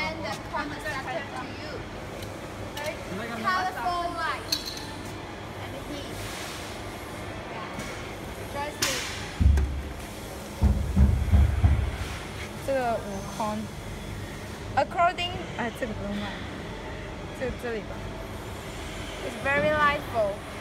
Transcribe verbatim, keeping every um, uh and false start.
and the common sector to you. Very colorful light and heat. Yeah. Just it. 这个悟空 ，according 哎，这个不用卖，这这里吧。 It's very lightful.